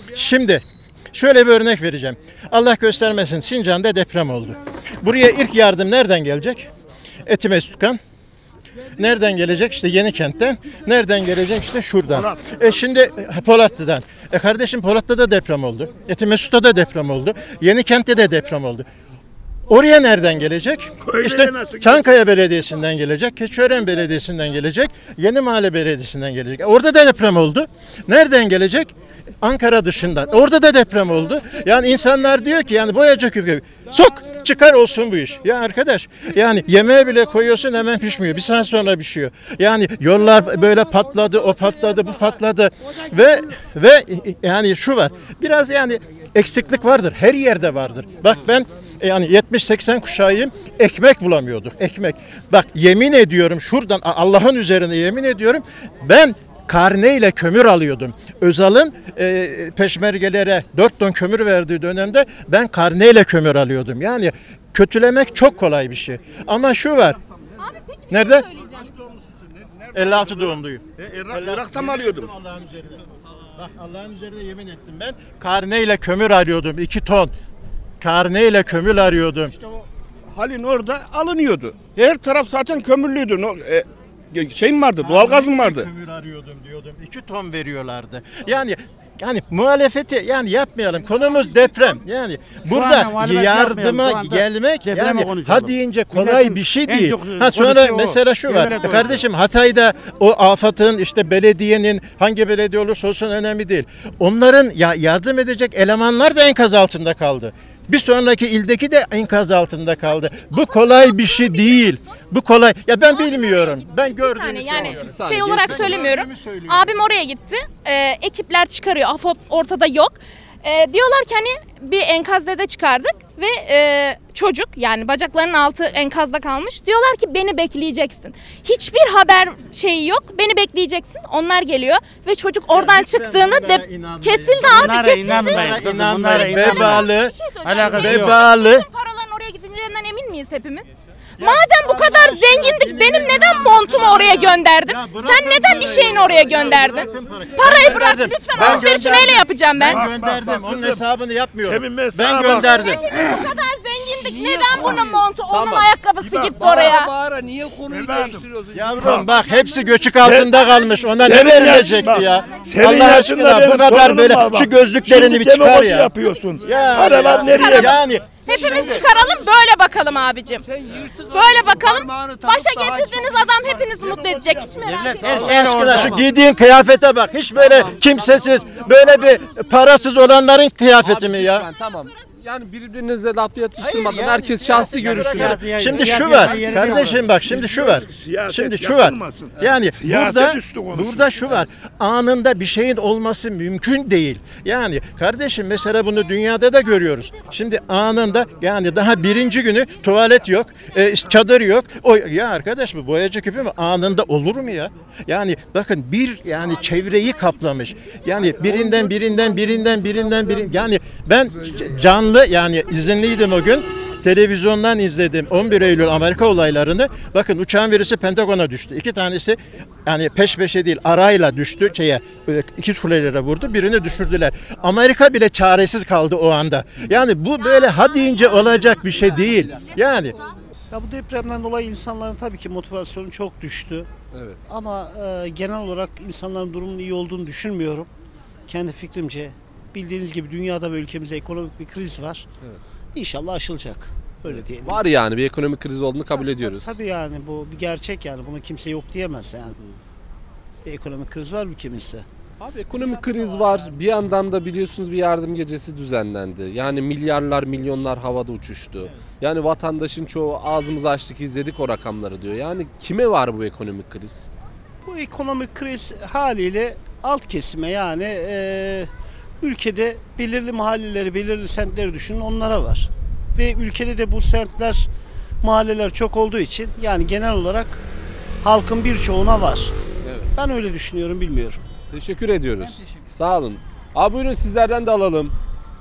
Şimdi şöyle bir örnek vereceğim. Allah göstermesin, Sincan'da deprem oldu. Buraya ilk yardım nereden gelecek? Etimesgut'tan. Nereden gelecek? İşte Yenikent'ten. Nereden gelecek? İşte şuradan. Şimdi Polatlı'dan. Kardeşim, Polatlı'da da deprem oldu. Etimesgut'ta da deprem oldu. Yenikent'te de deprem oldu. Oraya nereden gelecek? İşte Çankaya Belediyesi'nden gelecek, Keçiören Belediyesi'nden gelecek, Yeni Mahalle Belediyesi'nden gelecek. Orada da deprem oldu. Nereden gelecek? Ankara dışından. Orada da deprem oldu. Yani insanlar diyor ki yani Boyacıköy sok çıkar olsun bu iş. Ya arkadaş, yani yemeğe bile koyuyorsun hemen pişmiyor. Bir saat sonra pişiyor. Yani yollar böyle patladı, o patladı, bu patladı ve yani şu var. Biraz yani eksiklik vardır. Her yerde vardır. Bak ben yani 70-80 kuşağıyım, ekmek bulamıyorduk, ekmek. Bak yemin ediyorum, şuradan Allah'ın üzerine yemin ediyorum, ben karneyle kömür alıyordum. Özal'ın peşmergelere 4 ton kömür verdiği dönemde ben karneyle kömür alıyordum. Yani kötülemek çok kolay bir şey. Ama şu var. Abi peki nerede? Şey 56 doğumluyum. Irak'ta mı alıyordum? Allah'ın üzerine. Bak Allah'ın üzerine yemin ettim ben. Karneyle kömür arıyordum, 2 ton. Karneyle kömür arıyordum. İşte o halin orada alınıyordu. Her taraf zaten kömürlüydü. Şey mi vardı? Doğalgaz mı vardı? Kömür arıyordum diyordum. 2 ton veriyorlardı. Yani muhalefeti yani yapmayalım. Konumuz deprem. Yani burada yardıma gelmek yani ha deyince kolay bir şey değil. Ha sonra mesela şu var. Kardeşim Hatay'da o afatın işte belediyenin hangi belediye olursa olsun önemli değil. Onların ya yardım edecek elemanlar da enkaz altında kaldı. Bir sonraki ildeki de enkaz altında kaldı. Bu kolay bir şey değil. Bu kolay. Ya ben bilmiyorum. Ben gördüğümü söylüyorum. Şey olarak söylemiyorum. Abim oraya gitti. Ekipler çıkarıyor. AFAD ortada yok. Diyorlar ki hani bir enkazda çıkardık ve çocuk yani bacaklarının altı enkazda kalmış. Diyorlar ki beni bekleyeceksin. Hiçbir haber şeyi yok. Beni bekleyeceksin. Onlar geliyor ve çocuk oradan çıktığını kesildi abi, kesildi. İnanmayın. Vebalı. Paraların oraya gideceğinden emin miyiz hepimiz? Madem bu kadar zengindik, benim neden montumu oraya gönderdim? Sen neden bir şeyini oraya gönderdin? Parayı bırak lütfen. Alışverişi neyle yapacağım ben? Ben gönderdim. Onun hesabını yapmıyorum. Ben gönderdim. Bu kadar zengindik. Neden bunun montu, onun ayakkabısı gitti oraya? Bağıra niye konuyu değiştiriyorsun? Yavrum bak hepsi göçük altında kalmış. Ona ne verilecekti ya? Senin Allah aşkına bu kadar böyle şu gözlüklerini bir çıkar ya. Yapıyorsun. Ya Paralar nereye? Yani Hepimiz çıkaralım böyle bakalım abicim. Böyle bakalım. Başa getirdiğiniz adam hepinizi mutlu edecek. Hiç merak etmeyin. Allah aşkına şu giydiğin kıyafete bak. Hiç böyle kimsesiz, böyle bir parasız olanların kıyafeti mi ya? Tamam. Yani birbirinize laf yatıştırmadan herkes şahsi görüşünü. Şimdi şu var. Kardeşim bak şimdi şu var. Şimdi şu var. Yani burada şu var. Anında bir şeyin olması mümkün değil. Yani kardeşim mesela bunu dünyada da görüyoruz. Şimdi anında yani daha birinci günü tuvalet yok, çadır yok. O ya arkadaş bu Boyacıköy mü anında olur mu ya? Yani bakın yani çevreyi kaplamış. Yani birinden yani ben canlı yani izinliydim o gün. Televizyondan izledim 11 Eylül Amerika olaylarını. Bakın uçağın birisi Pentagon'a düştü. 2 tanesi yani peş peşe değil arayla düştü ikiz kulelere vurdu. Birini düşürdüler. Amerika bile çaresiz kaldı o anda. Yani bu böyle ha deyince olacak bir şey değil. Yani ya bu depremden dolayı insanların tabii ki motivasyonu çok düştü. Evet. Ama genel olarak insanların durumunun iyi olduğunu düşünmüyorum. Kendi fikrimce. Bildiğiniz gibi dünyada ve ülkemizde ekonomik bir kriz var. Evet. İnşallah aşılacak. Öyle diyelim. Var yani bir ekonomik kriz olduğunu kabul ediyoruz. Tabii yani bu bir gerçek yani. Bunu kimse yok diyemez yani. Bir ekonomik kriz var ülkemizde. Abi ekonomik kriz var. Bir yandan da biliyorsunuz bir yardım gecesi düzenlendi. Yani milyarlar, milyonlar havada uçuştu. Evet. Yani vatandaşın çoğu ağzımızı açtık izledik o rakamları diyor. Yani kime var bu ekonomik kriz? Bu ekonomik kriz haliyle alt kesime yani ülkede belirli mahalleleri, belirli semtleri düşünün onlara var. Ve ülkede de bu semtler, mahalleler çok olduğu için yani genel olarak halkın birçoğuna var. Evet. Ben öyle düşünüyorum, bilmiyorum. Teşekkür ediyoruz. Sağ olun. Abi buyurun sizlerden de alalım.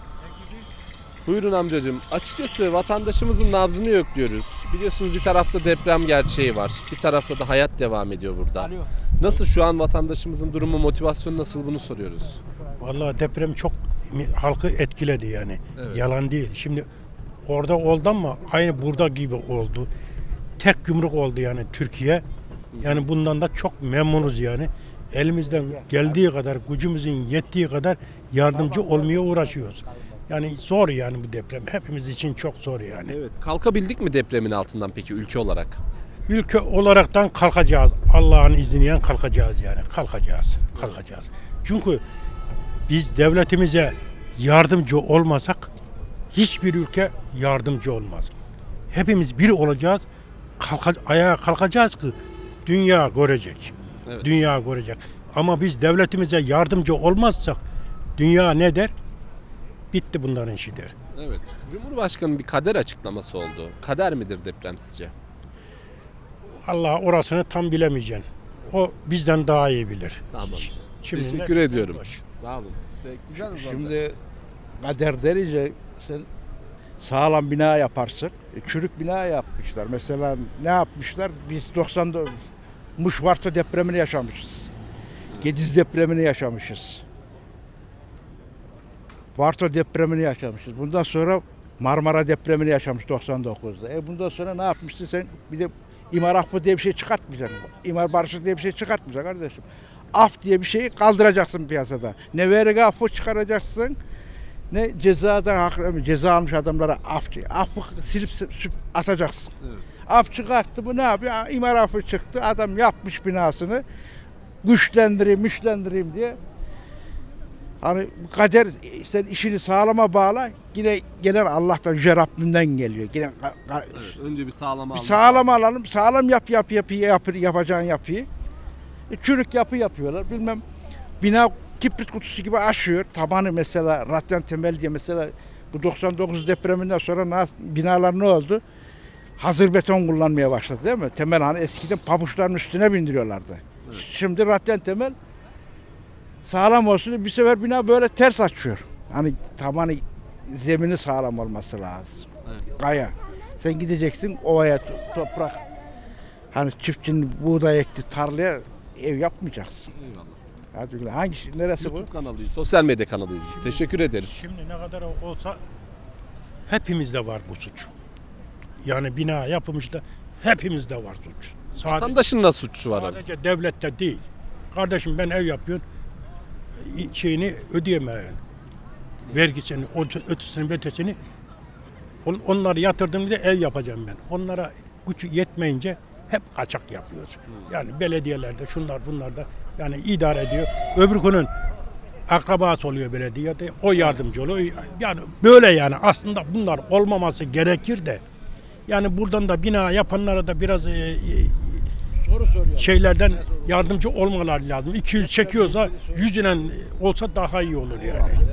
Buyurun amcacığım. Açıkçası vatandaşımızın nabzını yokluyoruz. Biliyorsunuz bir tarafta deprem gerçeği var. Bir tarafta da hayat devam ediyor burada. Nasıl şu an vatandaşımızın durumu, motivasyonu nasıl bunu soruyoruz. Vallahi deprem çok halkı etkiledi yani. Evet. Yalan değil. Şimdi orada oldu ama aynı burada gibi oldu. Tek yumruk oldu yani Türkiye. Yani bundan da çok memnunuz yani. Elimizden geldiği kadar, gücümüzün yettiği kadar yardımcı olmaya uğraşıyoruz. Yani zor yani bu deprem. Hepimiz için çok zor yani. Evet. Kalkabildik mi depremin altından peki ülke olarak? Ülke olaraktan kalkacağız. Allah'ın izniyle kalkacağız yani. Kalkacağız. Çünkü biz devletimize yardımcı olmasak hiçbir ülke yardımcı olmaz. Hepimiz bir olacağız. Ayağa kalkacağız ki dünya görecek. Evet. Dünya görecek. Ama biz devletimize yardımcı olmazsak dünya ne der? Bitti bunların işi der. Evet. Cumhurbaşkanı'nın bir kader açıklaması oldu. Kader midir deprem sizce? Allah orasını tam bilemeyeceksin. O bizden daha iyi bilir. Tamam. Şimdi Teşekkür ediyorum. Sağ olun. Güzel mi? Şimdi kader derince sen sağlam bina yaparsın. Çürük bina yapmışlar. Mesela ne yapmışlar? Biz 90'da Muşvarta depremini yaşamışız. Gediz depremini yaşamışız. Varto depremini yaşamışız. Bundan sonra Marmara depremini yaşamış 99'da. Bundan sonra ne yapmışsın sen? Bir de İmar affı diye bir şey çıkartmayacaksın. İmar barışı diye bir şey çıkartmayacaksın kardeşim. Af diye bir şeyi kaldıracaksın piyasadan. Ne vergi affı çıkaracaksın, ne ceza almış adamlara affı silip atacaksın. Evet. Af çıkarttı, bu ne yapıyor? İmar affı çıktı, adam yapmış binasını, güçlendireyim diye. Hani bu kader, sen işini sağlama bağla, yine gelen Allah'tan, Yüce Rabbimden geliyor. Yine Evet, önce bir sağlam alalım. sağlam alalım, sağlam yapacağın yapıyı. Çürük yapı yapıyorlar, bilmem bina kibrit kutusu gibi aşıyor. Tabanı mesela radyan temel diye, mesela bu 99 depreminden sonra binalar ne oldu? Hazır beton kullanmaya başladı değil mi? Temel hani eskiden pabuçların üstüne bindiriyorlardı. Evet. Şimdi radyan temel sağlam olsun diye bir sefer bina böyle ters açıyor. Hani tabanı, zemini sağlam olması lazım. Evet. Kaya. Sen gideceksin ovaya, toprak. Hani çiftçinin buğday ekti tarlaya ev yapmayacaksın. Eyvallah. Hadi neresi bu? YouTube kanalıyız, sosyal medya kanalıyız biz. Teşekkür ederiz. Şimdi ne kadar olsa hepimizde var bu suç. Yani bina yapılmışta hepimizde var suç. Vatandaşın da suçu var ama. Sadece devlette değil. Kardeşim ben ev yapıyorum. Şeyini ödeyemeyen. Vergisini, ötesini, betesini. Onları yatırdım diye ev yapacağım ben. Onlara gücü yetmeyince hep kaçak yapıyoruz. Yani belediyelerde şunlar bunlar da yani idare ediyor. Öbürkünün akrabası oluyor belediyede. O yardımcı oluyor. Yani böyle yani aslında bunlar olmaması gerekir de yani buradan da bina yapanlara da biraz şeylerden yardımcı olmaları lazım. 200 çekiyorsa 100'üne olsa daha iyi olur yani.